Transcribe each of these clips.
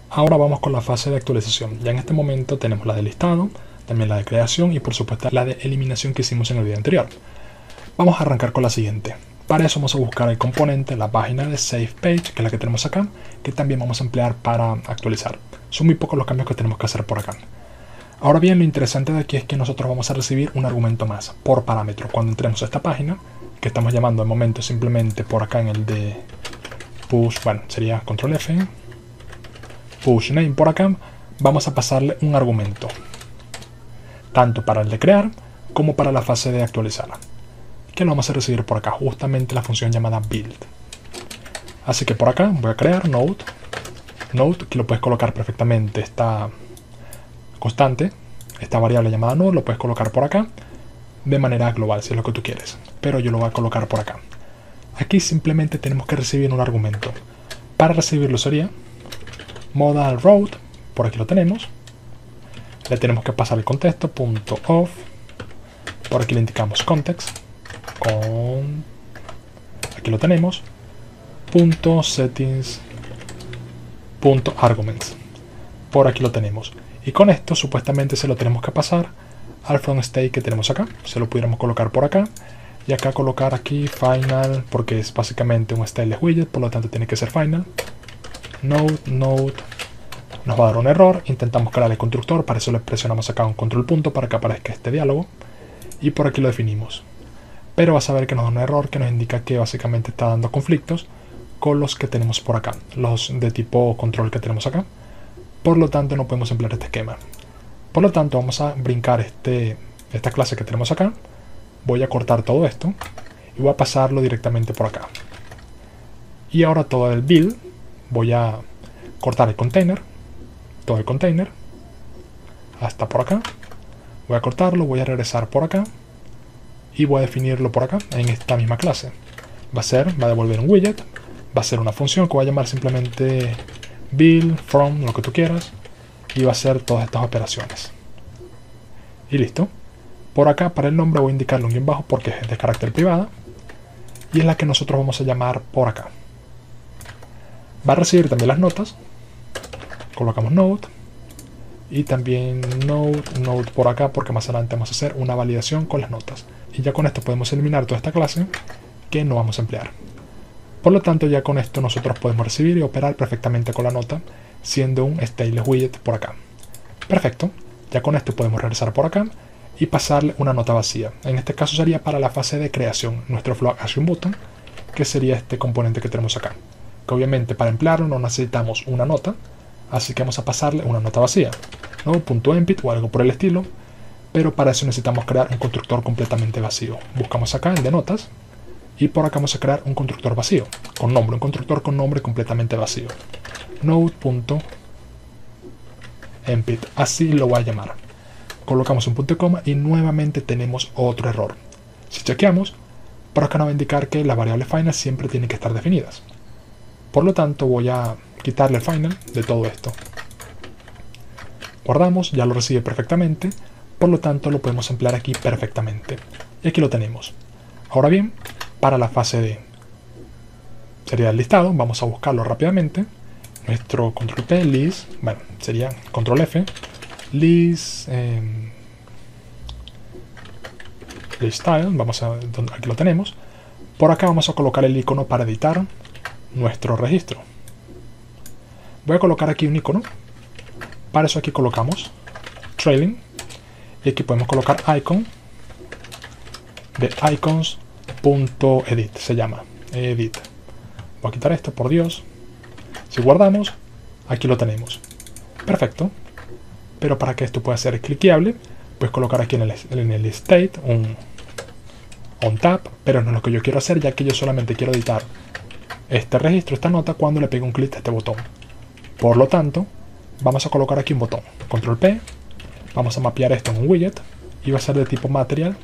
Ahora vamos con la fase de actualización. Ya en este momento tenemos la de listado, también la de creación y por supuesto la de eliminación que hicimos en el video anterior. Vamos a arrancar con la siguiente. Para eso vamos a buscar el componente, la página de Save Page, que es la que tenemos acá, que también vamos a emplear para actualizar. Son muy pocos los cambios que tenemos que hacer por acá. Ahora bien, lo interesante de aquí es que nosotros vamos a recibir un argumento más por parámetro. Cuando entremos a esta página, que estamos llamando de momento simplemente por acá en el de push, bueno, sería control F, push name por acá, vamos a pasarle un argumento, tanto para el de crear como para la fase de actualizar, que lo vamos a recibir por acá, justamente la función llamada build. Así que por acá voy a crear node, que lo puedes colocar perfectamente, esta constante, esta variable llamada node, lo puedes colocar por acá de manera global si es lo que tú quieres, pero yo lo voy a colocar por acá. Aquí simplemente tenemos que recibir un argumento. Para recibirlo sería modal route, por aquí lo tenemos, le tenemos que pasar el contexto, .off, por aquí le indicamos context, aquí lo tenemos, .settings, .arguments, por aquí lo tenemos. Y con esto supuestamente se lo tenemos que pasar al front state que tenemos acá. Se lo pudiéramos colocar por acá. Y acá colocar aquí final, porque es básicamente un stateless widget, por lo tanto tiene que ser final. Node. Nos va a dar un error. Intentamos crear el constructor. Para eso le presionamos acá un control punto para que aparezca este diálogo. Y por aquí lo definimos. Pero vas a ver que nos da un error que nos indica que básicamente está dando conflictos con los que tenemos por acá. Los de tipo control que tenemos acá. Por lo tanto no podemos emplear este esquema. Por lo tanto vamos a brincar esta clase que tenemos acá. Voy a cortar todo esto y voy a pasarlo directamente por acá. Y ahora todo el build voy a cortar el container, todo el container hasta por acá. Voy a cortarlo, voy a regresar por acá y voy a definirlo por acá en esta misma clase. Va a devolver un widget, va a ser una función que voy a llamar simplemente build from, lo que tú quieras, y va a hacer todas estas operaciones. Y listo. Por acá para el nombre voy a indicarle un guión bajo porque es de carácter privada y es la que nosotros vamos a llamar por acá. Va a recibir también las notas. Colocamos node y también node por acá porque más adelante vamos a hacer una validación con las notas. Y ya con esto podemos eliminar toda esta clase que no vamos a emplear. Por lo tanto ya con esto nosotros podemos recibir y operar perfectamente con la nota siendo un stateless widget por acá. Perfecto. Ya con esto podemos regresar por acá y pasarle una nota vacía. En este caso sería para la fase de creación, nuestro flow action button, que sería este componente que tenemos acá. Que obviamente para emplearlo no necesitamos una nota, así que vamos a pasarle una nota vacía, ¿no? .empty o algo por el estilo, pero para eso necesitamos crear un constructor completamente vacío. Buscamos acá el de notas y por acá vamos a crear un constructor vacío, con nombre, un constructor con nombre completamente vacío. Node.empty, así lo voy a llamar. Colocamos un punto y coma y nuevamente tenemos otro error. Si chequeamos, por acá nos va a indicar que las variables final siempre tienen que estar definidas. Por lo tanto voy a quitarle el final de todo esto. Guardamos, ya lo recibe perfectamente, por lo tanto lo podemos emplear aquí perfectamente. Y aquí lo tenemos. Ahora bien, para la fase de sería el listado, vamos a buscarlo rápidamente. Nuestro control P, list, bueno, sería control F, list style, aquí lo tenemos. Por acá vamos a colocar el icono para editar nuestro registro. Voy a colocar aquí un icono. Para eso aquí colocamos trailing y aquí podemos colocar icon de icons.edit, se llama edit. Voy a quitar esto, por Dios. Si guardamos, aquí lo tenemos. Perfecto. Pero para que esto pueda ser cliqueable, puedes colocar aquí en el state un on tap, pero no es lo que yo quiero hacer, ya que yo solamente quiero editar este registro, esta nota, cuando le pegue un clic a este botón. Por lo tanto, vamos a colocar aquí un botón, control P, vamos a mapear esto en un widget y va a ser de tipo material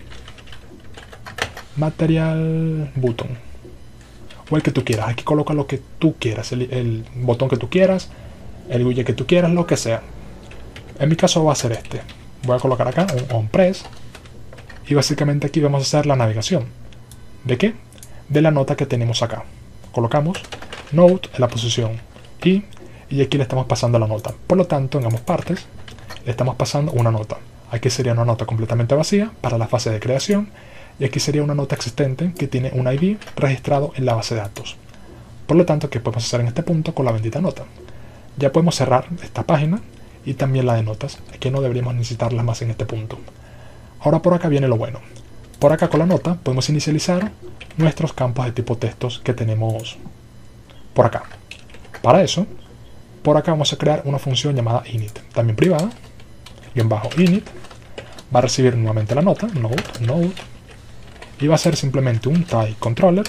button, o el que tú quieras. Aquí coloca lo que tú quieras, el botón que tú quieras, el widget que tú quieras, lo que sea. En mi caso va a ser este. Voy a colocar acá un onPress y básicamente aquí vamos a hacer la navegación. ¿De qué? De la nota que tenemos acá. Colocamos node en la posición y y aquí le estamos pasando la nota. Por lo tanto, en ambas partes le estamos pasando una nota. Aquí sería una nota completamente vacía para la fase de creación, y aquí sería una nota existente que tiene un ID registrado en la base de datos. Por lo tanto, ¿qué podemos hacer en este punto con la bendita nota? Ya podemos cerrar esta página y también la de notas. Aquí no deberíamos necesitarlas más en este punto. Ahora por acá viene lo bueno. Por acá con la nota podemos inicializar nuestros campos de tipo textos que tenemos por acá. Para eso, por acá vamos a crear una función llamada init, también privada, _init, va a recibir nuevamente la nota, node, y va a ser simplemente un title controller,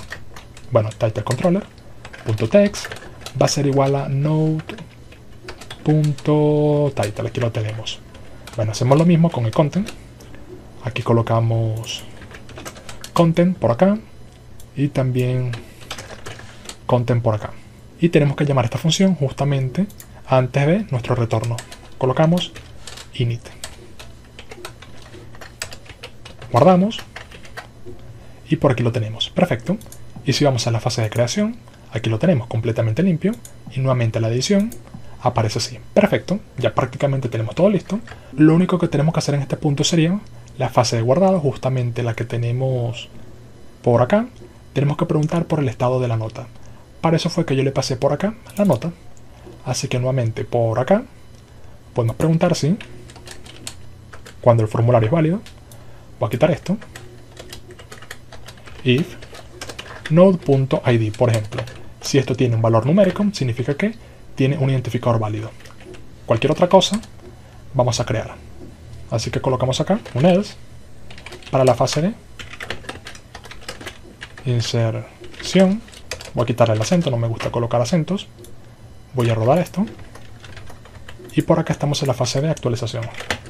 .text, va a ser igual a node.title, aquí lo tenemos. Bueno, hacemos lo mismo con el content, aquí colocamos content por acá, y también content por acá. Y tenemos que llamar esta función justamente antes de nuestro retorno. Colocamos init. Guardamos. Y por aquí lo tenemos. Perfecto. Y si vamos a la fase de creación, aquí lo tenemos completamente limpio. Y nuevamente la edición aparece así. Perfecto. Ya prácticamente tenemos todo listo. Lo único que tenemos que hacer en este punto sería la fase de guardado, justamente la que tenemos por acá. Tenemos que preguntar por el estado de la nota. Para eso fue que yo le pasé por acá la nota. Así que nuevamente por acá podemos preguntar si, cuando el formulario es válido, voy a quitar esto, if node.id, por ejemplo. Si esto tiene un valor numérico, significa que tiene un identificador válido. Cualquier otra cosa vamos a crear. Así que colocamos acá un else para la fase de inserción. Voy a quitarle el acento, no me gusta colocar acentos. Voy a rodar esto. Y por acá estamos en la fase de actualización.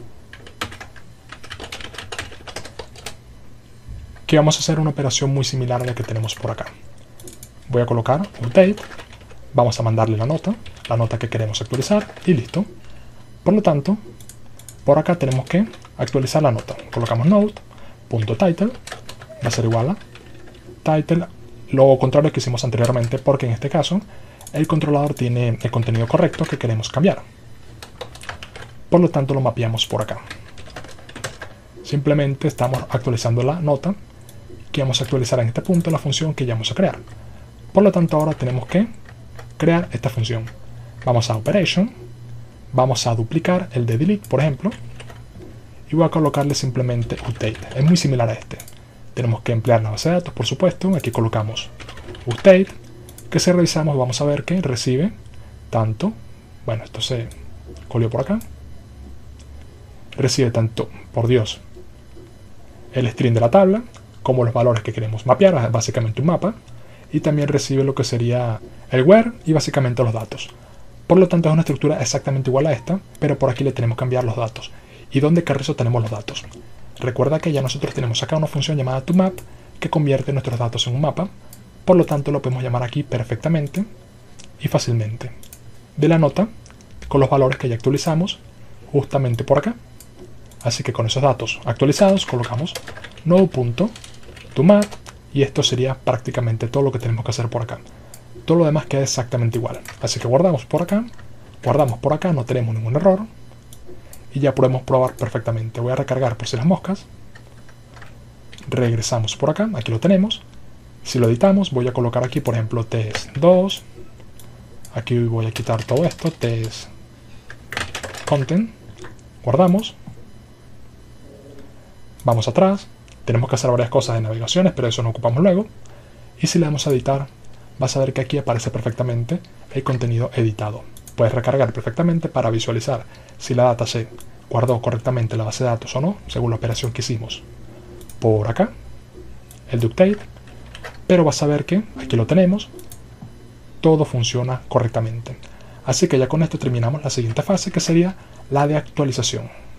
Aquí vamos a hacer una operación muy similar a la que tenemos por acá. Voy a colocar update. Vamos a mandarle la nota que queremos actualizar y listo. Por lo tanto, por acá tenemos que actualizar la nota. Colocamos node.title. Va a ser igual a title. Lo contrario que hicimos anteriormente, porque en este caso el controlador tiene el contenido correcto que queremos cambiar. Por lo tanto lo mapeamos por acá. Simplemente estamos actualizando la nota que vamos a actualizar en este punto la función que ya vamos a crear. Por lo tanto ahora tenemos que crear esta función. Vamos a operation, vamos a duplicar el de delete, por ejemplo, y voy a colocarle simplemente update. Es muy similar a este. Tenemos que emplear la base de datos, por supuesto. Aquí colocamos update, que si revisamos vamos a ver que recibe tanto, bueno, esto se colió por acá, recibe tanto, por Dios, el string de la tabla, como los valores que queremos mapear, básicamente un mapa, y también recibe lo que sería el where y básicamente los datos. Por lo tanto es una estructura exactamente igual a esta, pero por aquí le tenemos que cambiar los datos. ¿Y dónde carrizo tenemos los datos? Recuerda que ya nosotros tenemos acá una función llamada toMap que convierte nuestros datos en un mapa, por lo tanto lo podemos llamar aquí perfectamente y fácilmente. De la nota, con los valores que ya actualizamos, justamente por acá. Así que con esos datos actualizados colocamos node.toMap y esto sería prácticamente todo lo que tenemos que hacer por acá. Todo lo demás queda exactamente igual. Así que guardamos por acá, no tenemos ningún error. Y ya podemos probar perfectamente. Voy a recargar por si las moscas. Regresamos por acá, aquí lo tenemos. Si lo editamos, voy a colocar aquí, por ejemplo, test2. Aquí voy a quitar todo esto, test content. Guardamos. Vamos atrás. Tenemos que hacer varias cosas de navegaciones, pero eso no ocupamos luego. Y si le damos a editar, vas a ver que aquí aparece perfectamente el contenido editado. Puedes recargar perfectamente para visualizar si la data se guardó correctamente en la base de datos o no, según la operación que hicimos por acá, el de update, pero vas a ver que aquí lo tenemos, todo funciona correctamente. Así que ya con esto terminamos la siguiente fase, que sería la de actualización.